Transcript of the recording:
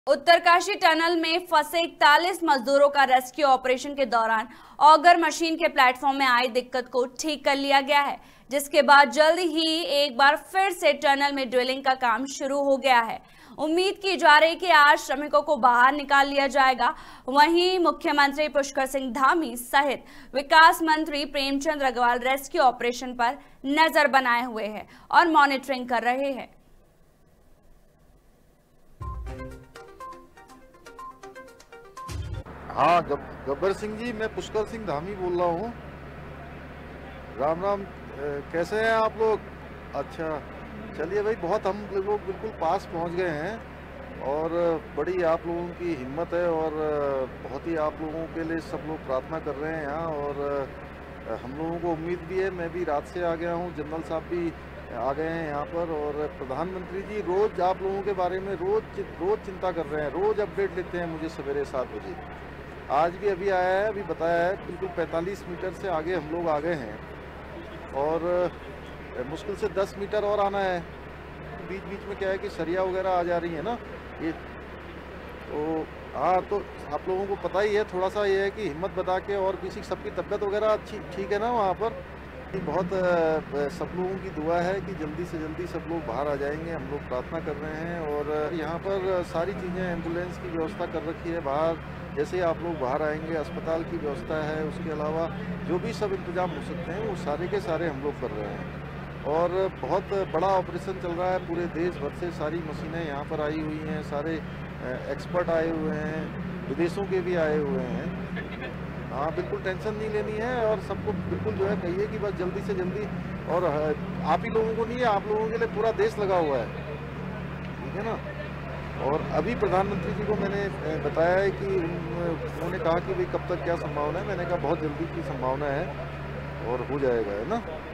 Uttarkashi tunnel में फंसे 41 मजदूरों का रेस्क्यू ऑपरेशन के दौरान ऑगर मशीन के प्लेटफॉर्म में आई दिक्कत को ठीक कर लिया गया है, जिसके बाद जल्द ही एक बार फिर से टनल में ड्रिलिंग का काम शुरू हो गया है। उम्मीद की जा रही कि आज श्रमिकों को बाहर निकाल लिया जाएगा। वहीं मुख्यमंत्री पुष्कर सिंह धामी सहित विकास मंत्री प्रेमचंद अग्रवाल रेस्क्यू ऑपरेशन पर नजर बनाए हुए हैं और मॉनिटरिंग कर रहे हैं। हाँ, गब्बर सिंह जी, मैं पुष्कर सिंह धामी बोल रहा हूँ। राम राम। कैसे हैं आप लोग? अच्छा, चलिए भाई, बहुत हम लोग बिल्कुल पास पहुँच गए हैं और बड़ी आप लोगों की हिम्मत है और बहुत ही आप लोगों के लिए सब लोग प्रार्थना कर रहे हैं यहाँ। और हम लोगों को उम्मीद भी है। मैं भी रात से आ गया हूँ, जनरल साहब भी आ गए हैं यहाँ पर और प्रधानमंत्री जी रोज़ आप लोगों के बारे में रोज़ चिंता कर रहे हैं, रोज़ अपडेट लेते हैं मुझे सवेरे 7 बजे। आज भी अभी आया है, अभी बताया है, बिल्कुल 45 मीटर से आगे हम लोग आ गए हैं और मुश्किल से 10 मीटर और आना है। बीच बीच में क्या है कि सरिया वगैरह आ जा रही है ना ये, तो हाँ, तो आप लोगों को पता ही है। थोड़ा सा ये है कि हिम्मत बता के, और किसी सबकी तबीयत वगैरह अच्छी ठीक है ना वहाँ पर? बहुत सब लोगों की दुआ है कि जल्दी से जल्दी सब लोग बाहर आ जाएंगे। हम लोग प्रार्थना कर रहे हैं और यहाँ पर सारी चीज़ें, एम्बुलेंस की व्यवस्था कर रखी है बाहर। जैसे ही आप लोग बाहर आएंगे, अस्पताल की व्यवस्था है, उसके अलावा जो भी सब इंतजाम हो सकते हैं वो सारे के सारे हम लोग कर रहे हैं। और बहुत बड़ा ऑपरेशन चल रहा है, पूरे देश भर से सारी मशीनें यहाँ पर आई हुई हैं, सारे एक्सपर्ट आए हुए हैं, विदेशों के भी आए हुए हैं। हाँ, बिल्कुल टेंशन नहीं लेनी है और सबको बिल्कुल जो है कहिए कि बस जल्दी से जल्दी। और आप ही लोगों को नहीं है, आप लोगों के लिए पूरा देश लगा हुआ है, ठीक है ना? और अभी प्रधानमंत्री जी को मैंने बताया है कि उन्होंने कहा कि भाई कब तक क्या संभावना है। मैंने कहा बहुत जल्दी की संभावना है और हो जाएगा, है ना?